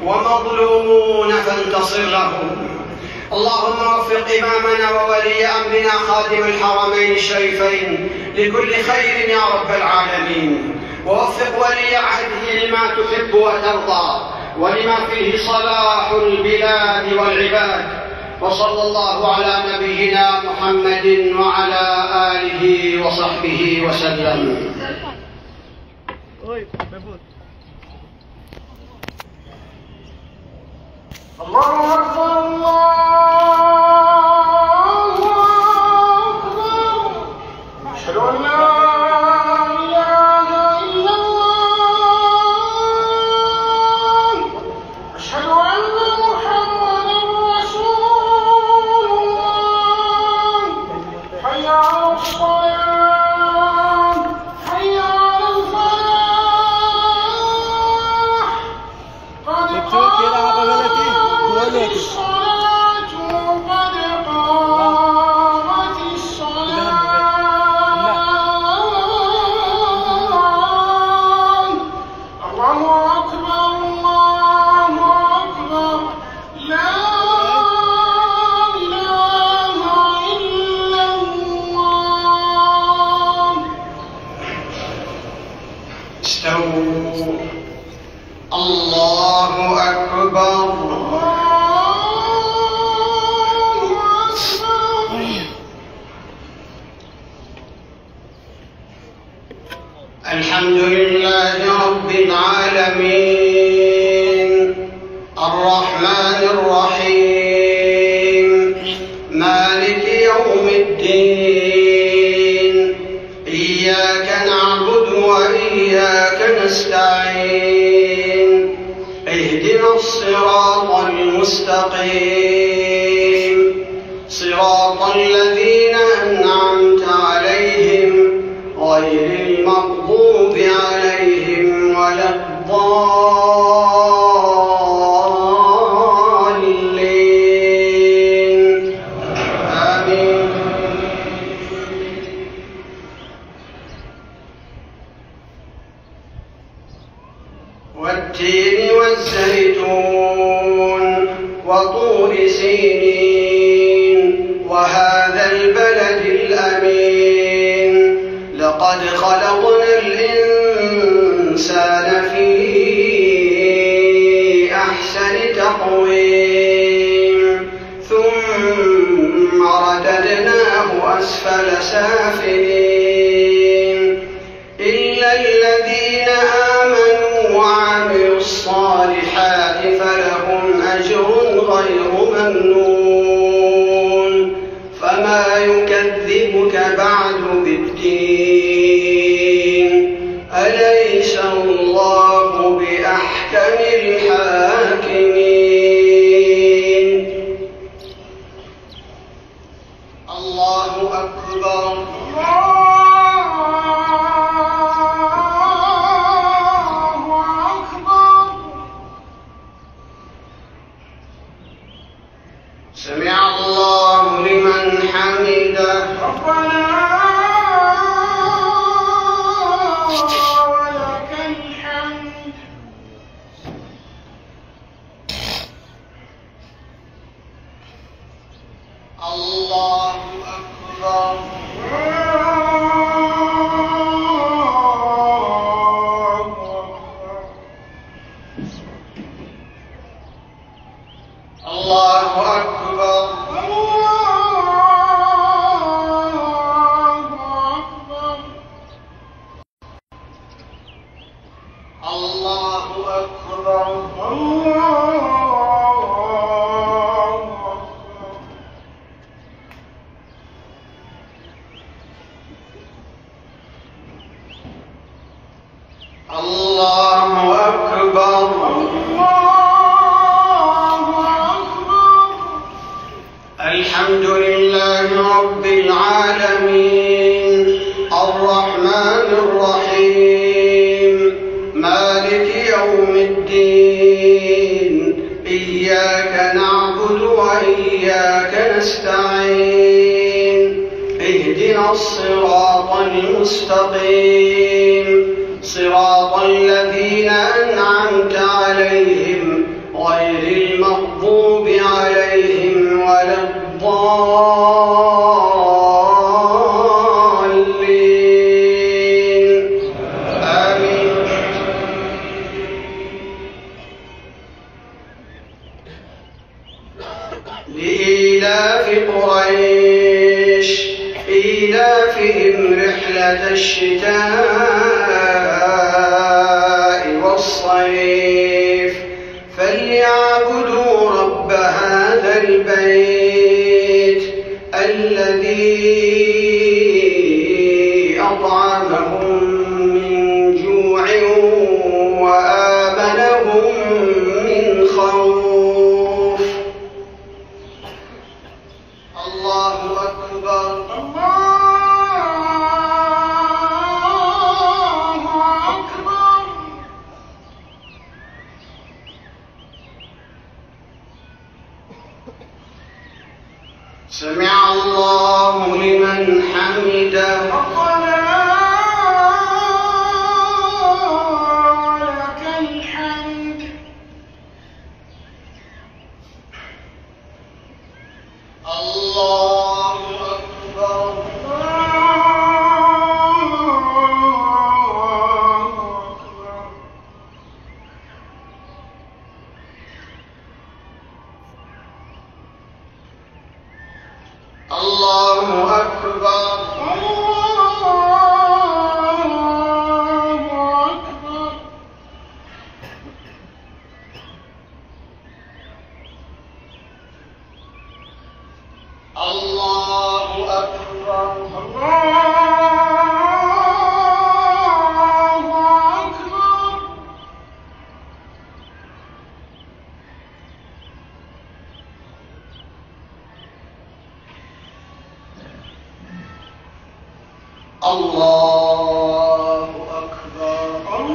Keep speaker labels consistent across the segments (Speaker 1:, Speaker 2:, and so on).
Speaker 1: ومظلومون فانتصر لهم. اللهم وفق إمامنا وولي أمرنا خادم الحرمين الشريفين لكل خير يا رب العالمين، ووفق ولي عهده لما تحب وترضى ولما فيه صلاح البلاد والعباد. وصلى الله على نبينا محمد وعلى آله وصحبه وسلم. الله أكبر الله أكبر. أشهد أن لا إله إلا الله. أشهد أن محمدا رسول الله. حي على الصلاة حي على الفلاح قد قامت الصلاة قد قامت الصلاة. الله أكبر الله أكبر. لا إله إلا الله. استووا. الله أكبر. الحمد لله رب العالمين الرحمن الرحيم مالك يوم الدين. إياك نعبد وإياك نستعين. اهدنا الصراط المستقيم صراط الذين أنعمت عليهم غير المغضوب عليهم ولا الضالين. آمين. والتين والزيتون وطور سينين وهذا البلد الأمين. لقد خلقنا الإنسان في أحسن تقويم ثم رددناه أسفل سافلين إلا الذين آمنوا وعملوا الصالحات فلهم أجر غير ممنون. فما يكذبك بعد بالدين؟ أليس الله بأحكم الحاكمين؟ الله أكبر. الله أكبر. سمع الله لمن حمده. ربنا ولك الحمد. الله أكبر. الله أكبر. الله أكبر. الله أكبر. الحمد لله رب العالمين الرحمن الرحيم مالك يوم الدين. إياك نعبد وإياك نستعين. اهدنا الصراط المستقيم صراط الذين أنعمت عليهم غير المغضوب عليهم ولا الضالين آمين. لإيلاف قريش إيلافهم رحلة الشتاء والصيف فليعبدوا رب هذا البيت الذي أطعمهم من جوع وآمنهم من خوف. الله أكبر. سمع الله لمن حمده. ربنا لك الحمد. الله أكبر. الله أكبر. الله أكبر. الله أكبر.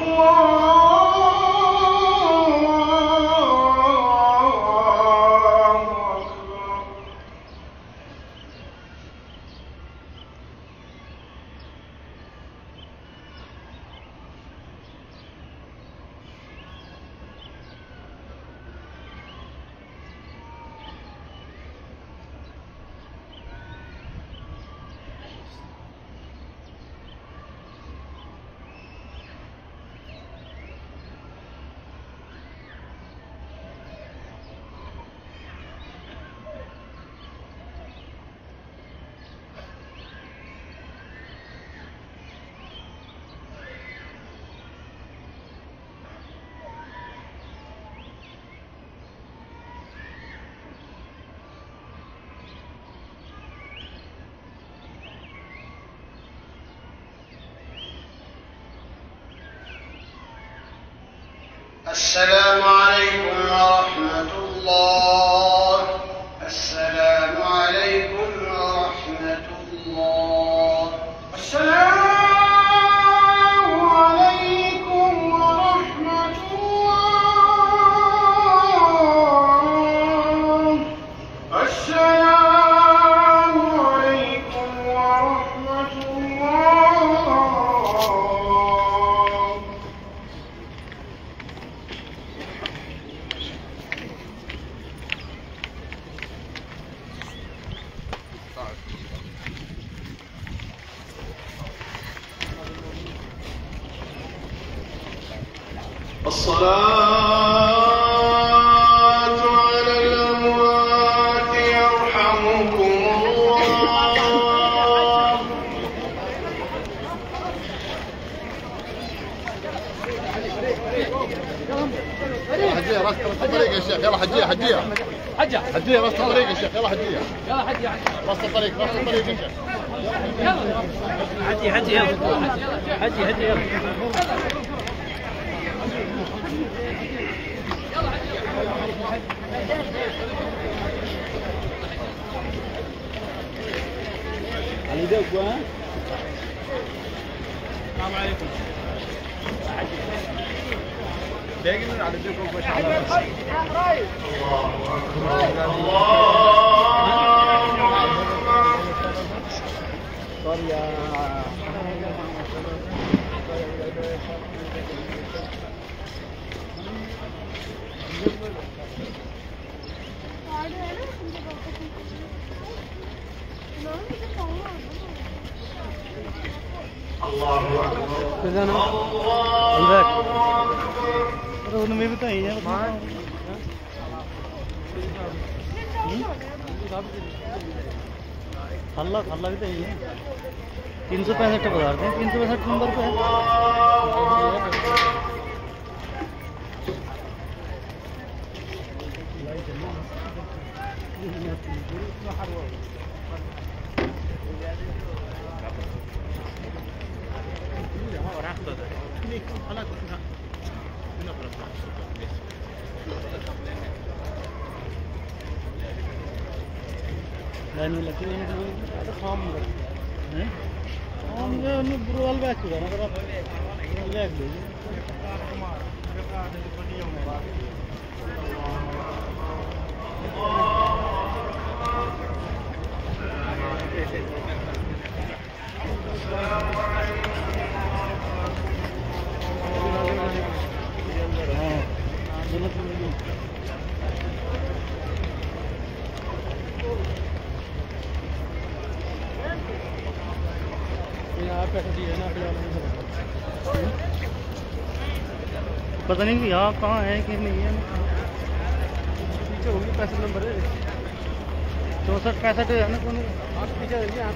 Speaker 1: السلام عليكم ورحمة الله. السلام عليكم ورحمة الله. السلام عليكم ورحمة الله. السلام عليكم ورحمة الله. الصلاة على الأموات يرحمكم الله.
Speaker 2: حجية راس الطريق يا شيخ. يلا حجية حجية حجية راس الطريق يا شيخ. يلا حجية راس الطريق راس الطريق يا شيخ.
Speaker 3: حجي يلا حجي يلا. علي دق ها. السلام عليكم. دقيقة على دق وش على उनमें भी तो ही है हल्ला हल्ला भी तो ही है 365 बता रहे हैं 365 नंबर पे है लाइन में लगी है तो फॉर्म है हम जो ब्रोल बैच है ना बड़ा बैच ले पता नहीं कि यहाँ कहाँ है कि नहीं है पीछे होगी 65 नंबर है 64 65 है ना कौन पीछे यहाँ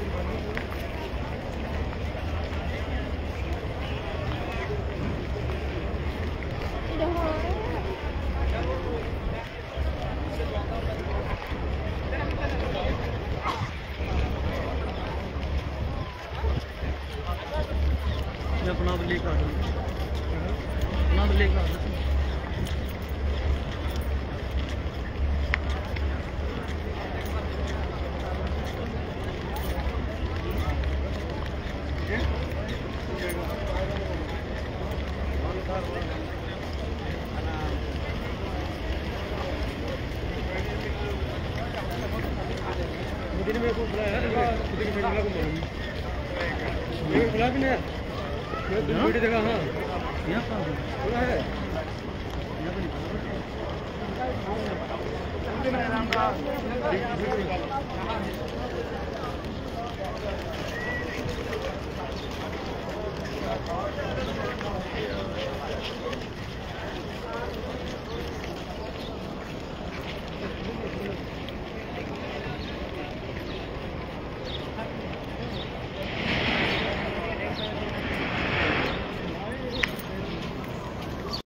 Speaker 3: अपना भी लेकर अपना भी लेकर मेरे को बुलाया बुला भी नहीं वीडियो देखा हाँ यहाँ कहाँ है